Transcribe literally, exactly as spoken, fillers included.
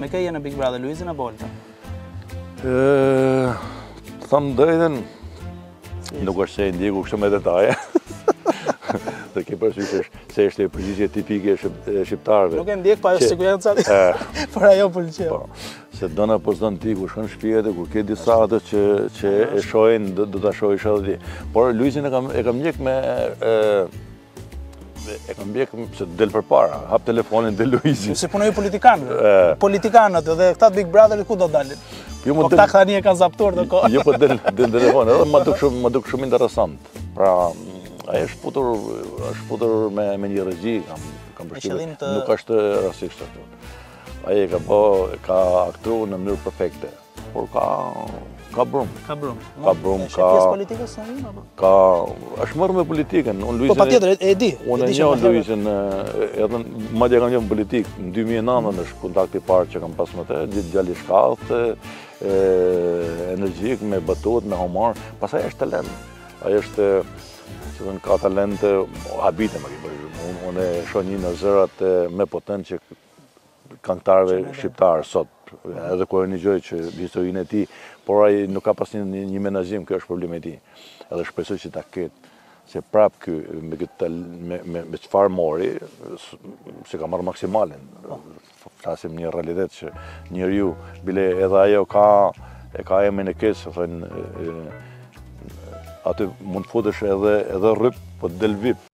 Me kë je në Big Brother, Luizin apo Olta? Të thamë drejtën, nuk është se e ndjeku kështë me detaje. Dhe ke përsysh se është e përgjigje tipike e shqiptarëve. Nuk e ndjek pa ajo siguranca, por ajo pëlqeu. Se dona po s'don ti ku shkon në shtëpi edhe kur ke disa ato që që e shohin do ta shohësh edhe ti. Por Luizin e kam e kam ndjek me e kam ndjek se del përpara, hap telefonin te Luizi. Si punoj politikanëve. Politikanët dhe këta Big Brotherit ku do dalin? Po këta tani e kanë zaptuar do kohë. Jo po del del telefon, edhe ma duk shumë ma duk shumë interesant. Pra ai është futur është futur me me një regji, kam kam përshtypjen. Nuk është rastisht ashtu. Ai ka po ka aktruar në mënyrë perfekte, por ka ka brum. Ka brum. Ka brum, ka pjesë politikës sa vjen apo? Ka është marrë me politikën. Unë Luizin. Po patjetër e di. Unë e njoh Luizin edhe madje kam qenë në politikë. Në dy mijë e nëntë është kontakti i parë që kam pas me të, djalë i shkallët, energjik, me batut, me humor. Pastaj është talent. Ai është që ka talent, habite më ke bërë. Unë e shoh një në zërat me potencë që këngëtarëve shqiptarë sot, edhe kur e një që historinë e tij, por ai nuk ka pas një, një menaxhim, kjo është problemi i tij. Edhe shpresoj që ta ketë, se prap ky me këtë me me, me çfarë mori, se ka marrë maksimalen. Flasim një realitet që njeriu bile edhe ajo ka e ka emrin e keq, thonë aty mund futesh edhe edhe rryp, po del vip.